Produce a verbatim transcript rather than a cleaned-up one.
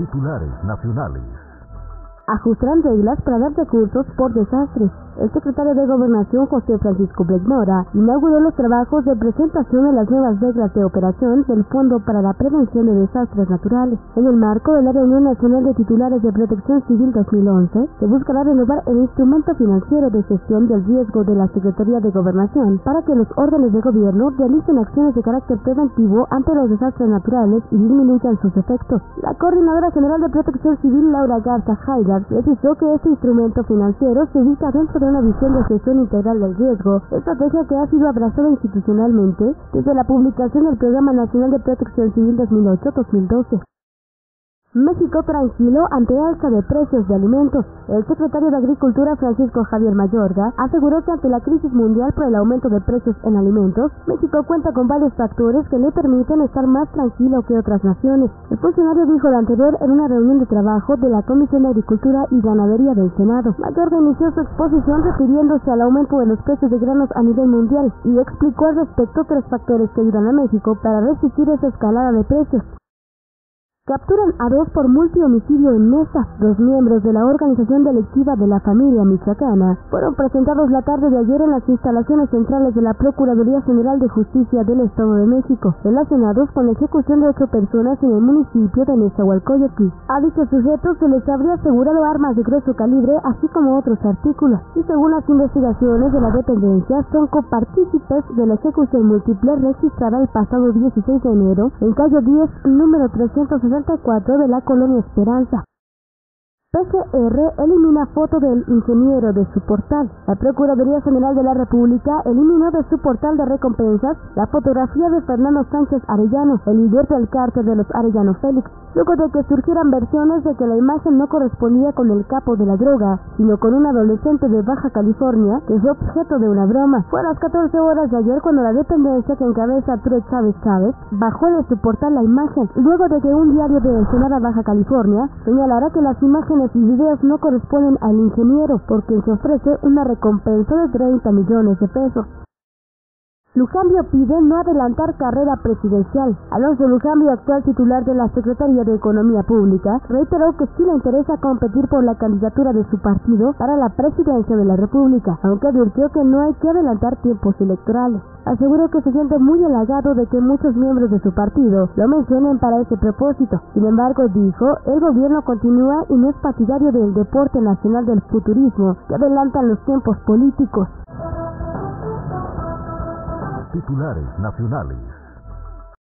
Titulares nacionales. Ajustarán reglas para dar recursos por desastres. El secretario de Gobernación, José Francisco Blake Mora, inauguró los trabajos de presentación de las nuevas reglas de operación del Fondo para la Prevención de Desastres Naturales. En el marco de la Reunión Nacional de Titulares de Protección Civil dos mil once, se buscará renovar el instrumento financiero de gestión del riesgo de la Secretaría de Gobernación para que los órdenes de gobierno realicen acciones de carácter preventivo ante los desastres naturales y disminuyan sus efectos. La Coordinadora General de Protección Civil, Laura Garza Haidar, precisó que este instrumento financiero se ubica dentro de una visión de gestión integral del riesgo, estrategia que ha sido abrazada institucionalmente desde la publicación del Programa Nacional de Protección Civil dos mil ocho a dos mil doce. México tranquilo ante alza de precios de alimentos. El secretario de Agricultura, Francisco Javier Mayorga, aseguró que ante la crisis mundial por el aumento de precios en alimentos, México cuenta con varios factores que le permiten estar más tranquilo que otras naciones. El funcionario dijo lo anterior en una reunión de trabajo de la Comisión de Agricultura y Ganadería del Senado. Mayorga inició su exposición refiriéndose al aumento de los precios de granos a nivel mundial y explicó al respecto tres factores que ayudan a México para resistir esa escalada de precios. Capturan a dos por multihomicidio en Mesa. Dos miembros de la organización delictiva de la familia michoacana fueron presentados la tarde de ayer en las instalaciones centrales de la Procuraduría General de Justicia del Estado de México, relacionados con la ejecución de ocho personas en el municipio de Nezahualcóyotl. A dichos sujetos se les habría asegurado armas de grueso calibre, así como otros artículos, y según las investigaciones de la dependencia, son copartícipes de la ejecución múltiple registrada el pasado dieciséis de enero en calle diez, número trescientos sesenta y cuatro de la Colonia Esperanza. P G R elimina foto del ingeniero de su portal. La Procuraduría General de la República eliminó de su portal de recompensas la fotografía de Fernando Sánchez Arellano, el líder del cártel de los Arellano Félix, luego de que surgieran versiones de que la imagen no correspondía con el capo de la droga, sino con un adolescente de Baja California que fue objeto de una broma. Fue a las catorce horas de ayer cuando la dependencia que encabeza Arturo Chávez Chávez bajó de su portal la imagen, luego de que un diario de Ensenada, Baja California, señalara que las imágenes y videos no corresponden al ingeniero, por quien se ofrece una recompensa de treinta millones de pesos. Lujambio pide no adelantar carrera presidencial. Alonso Lujambio, actual titular de la Secretaría de Economía Pública, reiteró que sí le interesa competir por la candidatura de su partido para la presidencia de la República, aunque advirtió que no hay que adelantar tiempos electorales. Aseguró que se siente muy halagado de que muchos miembros de su partido lo mencionen para ese propósito. Sin embargo, dijo, el gobierno continúa y no es partidario del deporte nacional del futurismo que adelantan los tiempos políticos. Titulares nacionales.